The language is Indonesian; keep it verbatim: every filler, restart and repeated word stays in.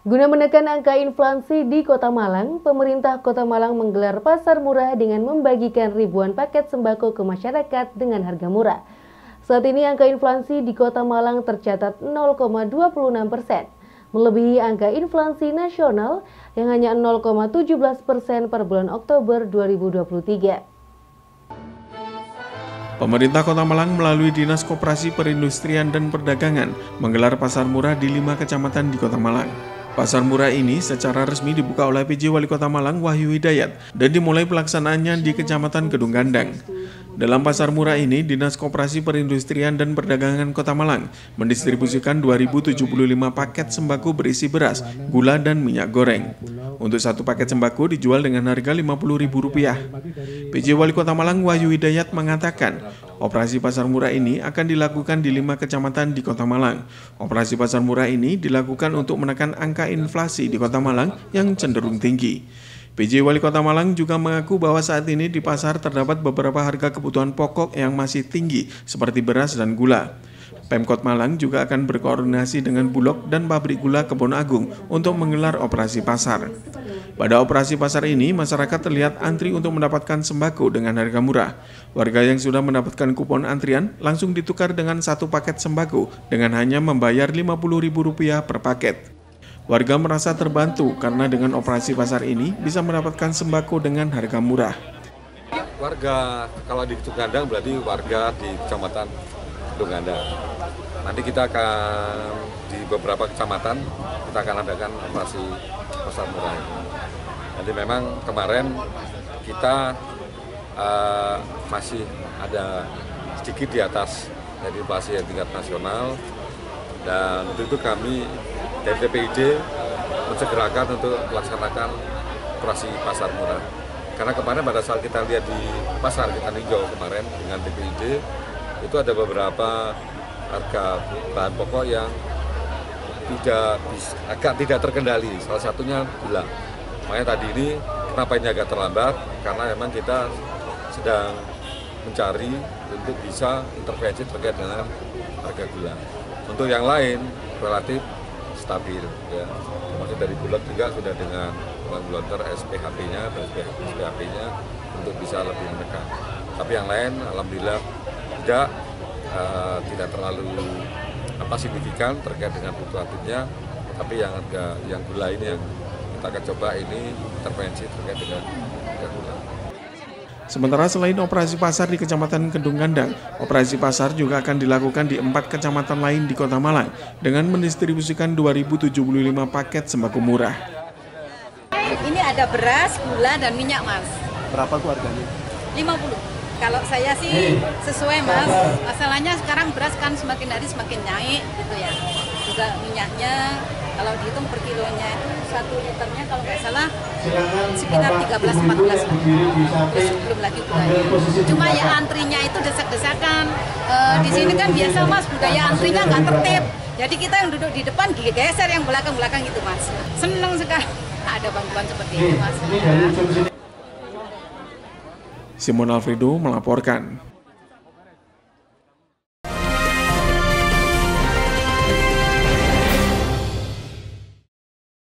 Guna menekan angka inflasi di Kota Malang, pemerintah Kota Malang menggelar pasar murah dengan membagikan ribuan paket sembako ke masyarakat dengan harga murah. Saat ini angka inflasi di Kota Malang tercatat nol koma dua puluh enam persen, melebihi angka inflasi nasional yang hanya nol koma satu tujuh persen per bulan Oktober dua ribu dua puluh tiga. Pemerintah Kota Malang melalui Dinas Koperasi Perindustrian dan Perdagangan menggelar pasar murah di lima kecamatan di Kota Malang. Pasar murah ini secara resmi dibuka oleh P J Wali Kota Malang Wahyu Hidayat dan dimulai pelaksanaannya di Kecamatan Kedung Gandang. Dalam pasar murah ini, Dinas Koperasi Perindustrian dan Perdagangan Kota Malang mendistribusikan dua ribu tujuh puluh lima paket sembako berisi beras, gula, dan minyak goreng. Untuk satu paket sembako dijual dengan harga lima puluh ribu rupiah. P J Wali Kota Malang Wahyu Hidayat mengatakan, operasi pasar murah ini akan dilakukan di lima kecamatan di Kota Malang. Operasi pasar murah ini dilakukan untuk menekan angka inflasi di Kota Malang yang cenderung tinggi. P J Wali Kota Malang juga mengaku bahwa saat ini di pasar terdapat beberapa harga kebutuhan pokok yang masih tinggi seperti beras dan gula. Pemkot Malang juga akan berkoordinasi dengan Bulog dan pabrik gula Kebon Agung untuk menggelar operasi pasar. Pada operasi pasar ini, masyarakat terlihat antri untuk mendapatkan sembako dengan harga murah. Warga yang sudah mendapatkan kupon antrian langsung ditukar dengan satu paket sembako dengan hanya membayar lima puluh ribu rupiah per paket. Warga merasa terbantu karena dengan operasi pasar ini bisa mendapatkan sembako dengan harga murah. Warga, kalau di Kedung Gandang berarti warga di Kecamatan Kedung Gandang. Nanti kita akan di beberapa kecamatan kita akan adakan operasi pasar murah ini. Jadi memang kemarin kita uh, masih ada sedikit di atas dari inflasi yang tingkat nasional, dan untuk itu kami dari T P I D mensegerakan untuk melaksanakan operasi pasar murah. Karena kemarin pada saat kita lihat di pasar, kita ninjau kemarin dengan T P I D, itu ada beberapa harga bahan pokok yang tidak agak tidak terkendali, salah satunya gula. Makanya tadi ini kenapa ini agak terlambat, karena memang kita sedang mencari untuk bisa intervensi terkait dengan harga gula. Untuk yang lain relatif stabil, ya. Termasuk dari Bulog juga sudah dengan menggelontor S P H P-nya dan S P H P-nya untuk bisa lebih menekan. Tapi yang lain alhamdulillah tidak uh, tidak terlalu apa signifikan terkait dengan fluktuatifnya, tapi yang harga yang gula ini yang kita akan coba ini intervensi terkait dengan harga gula. Sementara selain operasi pasar di Kecamatan Kedung Gandang, operasi pasar juga akan dilakukan di empat kecamatan lain di Kota Malang dengan mendistribusikan dua ribu tujuh puluh lima paket sembako murah. Ini ada beras, gula, dan minyak, Mas. Berapa tuh harganya? lima puluh. Kalau saya sih sesuai, Mas. Masalahnya sekarang beras kan semakin hari semakin naik gitu ya. Juga minyaknya kalau dihitung per kilonya itu satu liternya kalau nggak salah sekitar tiga belas empat belas lah. Terus belum lagi gulanya. Cuma ya antrinya itu desak-desakan. E, di sini kan biasa, Mas, budaya antrinya nggak tertib. Jadi kita yang duduk di depan geser yang belakang-belakang gitu, Mas. Seneng sekali ada bantuan seperti itu, Mas. Simon Alfredo melaporkan.